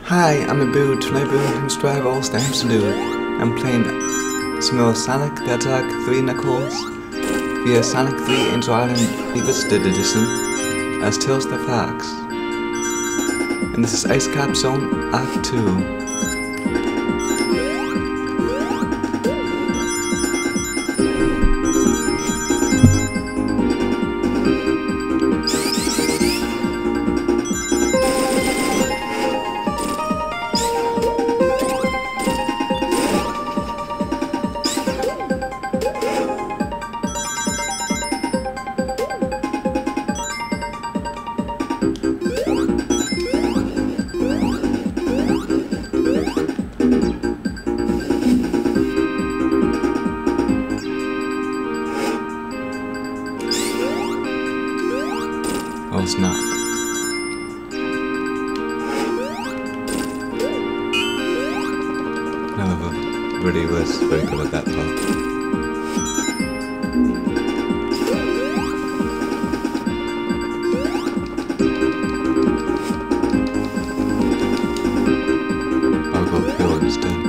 Hi, I'm Abu. Tonight we can strive all stamps to do. I'm playing some more Sonic the Hedgehog 3 Knuckles via Sonic 3 Angel Island Revisited Edition as Tails the Fox. And this is Ice Cap Zone Act 2. Oh, it's not. No, really was very good at that part. I'll go kill instead.